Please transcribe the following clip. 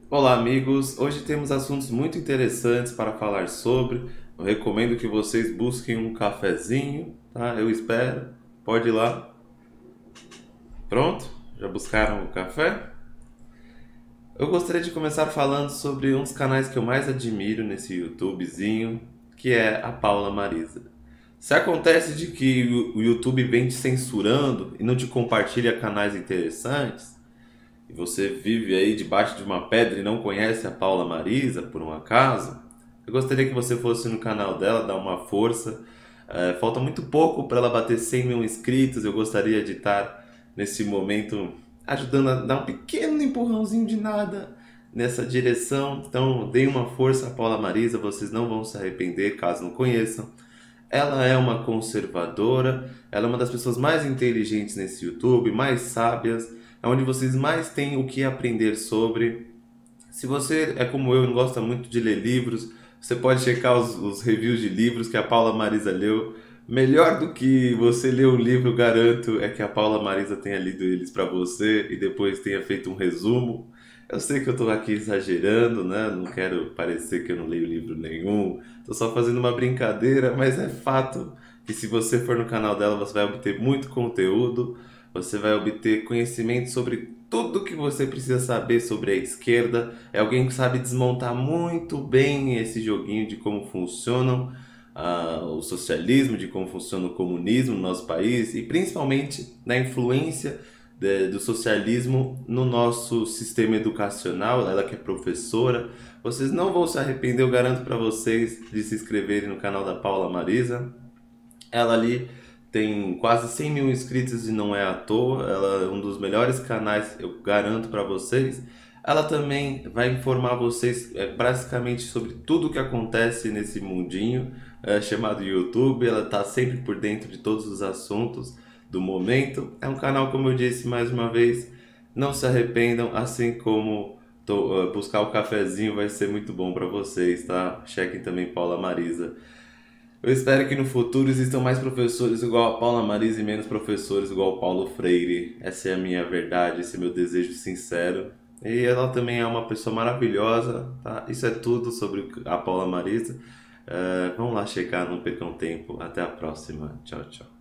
Olá, amigos! Hoje temos assuntos muito interessantes para falar sobre. Eu recomendo que vocês busquem um cafezinho, tá? Eu espero. Pode ir lá. Pronto? Já buscaram o café? Eu gostaria de começar falando sobre um dos canais que eu mais admiro nesse YouTubezinho, que é a Paula Marisa. Se acontece de que o YouTube vem te censurando e não te compartilha canais interessantes, e você vive aí debaixo de uma pedra e não conhece a Paula Marisa, por um acaso, eu gostaria que você fosse no canal dela, dar uma força. Falta muito pouco para ela bater 100 mil inscritos. Eu gostaria de estar nesse momento ajudando a dar um pequeno empurrãozinho de nada nessa direção. Então, deem uma força à Paula Marisa, vocês não vão se arrepender caso não conheçam. Ela é uma conservadora, ela é uma das pessoas mais inteligentes nesse YouTube, mais sábias, é onde vocês mais têm o que aprender sobre. Se você é como eu e não gosta muito de ler livros, você pode checar os reviews de livros que a Paula Marisa leu. Melhor do que você ler um livro, garanto, é que a Paula Marisa tenha lido eles para você e depois tenha feito um resumo. Eu sei que eu estou aqui exagerando, né? Não quero parecer que eu não leio livro nenhum. Estou só fazendo uma brincadeira, mas é fato que se você for no canal dela, você vai obter muito conteúdo, você vai obter conhecimento sobre tudo que você precisa saber sobre a esquerda. É alguém que sabe desmontar muito bem esse joguinho de como funcionam o socialismo, de como funciona o comunismo no nosso país e principalmente da influência do socialismo no nosso sistema educacional. Ela que é professora, vocês não vão se arrepender, eu garanto para vocês, de se inscreverem no canal da Paula Marisa. Ela ali tem quase 100 mil inscritos e não é à toa. Ela é um dos melhores canais, eu garanto para vocês. Ela também vai informar vocês basicamente sobre tudo o que acontece nesse mundinho chamado YouTube. Ela está sempre por dentro de todos os assuntos do momento. É um canal, como eu disse mais uma vez, não se arrependam, assim como buscar o cafezinho vai ser muito bom para vocês, tá? Chequem também Paula Marisa. Eu espero que no futuro existam mais professores igual a Paula Marisa e menos professores igual o Paulo Freire. Essa é a minha verdade, esse é meu desejo sincero. E ela também é uma pessoa maravilhosa, tá? Isso é tudo sobre a Paula Marisa. Vamos lá checar, não percam tempo. Até a próxima. Tchau, tchau.